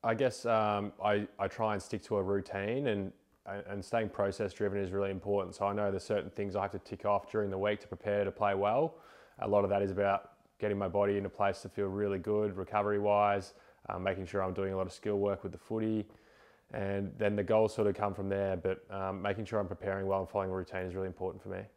I guess I try and stick to a routine, and staying process driven is really important. So I know there's certain things I have to tick off during the week to prepare to play well. A lot of that is about getting my body in a place to feel really good recovery wise, making sure I'm doing a lot of skill work with the footy, and then the goals sort of come from there. But making sure I'm preparing well and following a routine is really important for me.